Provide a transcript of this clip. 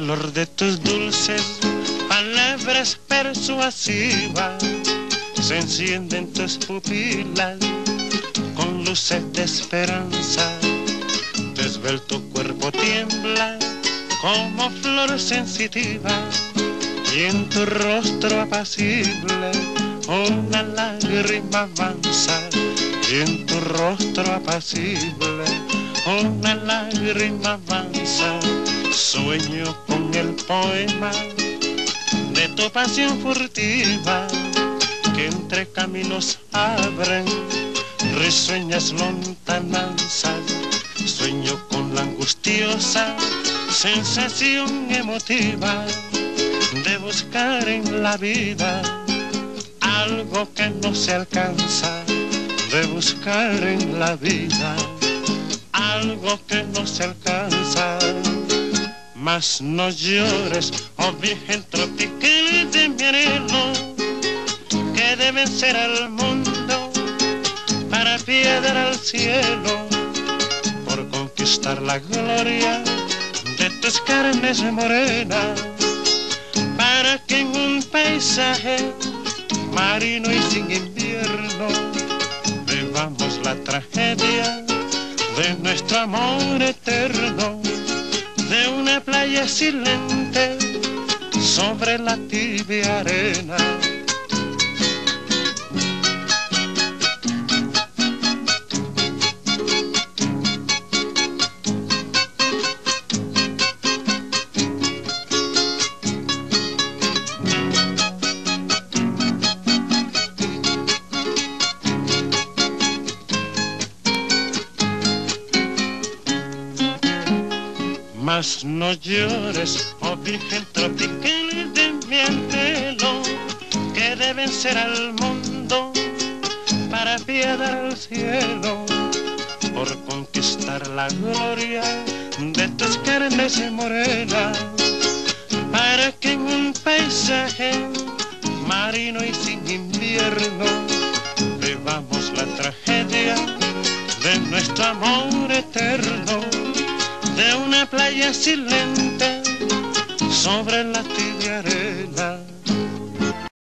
color de tus dulces palabras persuasivas se encienden tus pupilas con luces de esperanza. Tu esbelto cuerpo tiembla como flor sensitiva y en tu rostro apacible una lágrima avanza. Y en tu rostro apacible una lágrima avanza. Sueño con el poema de tu pasión furtiva que entre caminos abren risueñas lontananzas. Sueño con la angustiosa sensación emotiva de buscar en la vida algo que no se alcanza, de buscar en la vida algo que no se alcanza. Mas no llores, oh virgen tropical de mi anhelo, que deben ser al mundo para piedra al cielo, por conquistar la gloria de tus carnes morenas, para que en un paisaje marino y sin invierno vivamos la tragedia de nuestro amor eterno, de una playa silente sobre la tibia arena. Mas no llores, oh virgen tropical de mi anhelo, que deben ser al mundo para piedra al cielo, por conquistar la gloria de tus carnes morenas, para que en un paisaje marino y sin invierno vivamos la tragedia de nuestro amor eterno, de una playa silente sobre la tibia arena.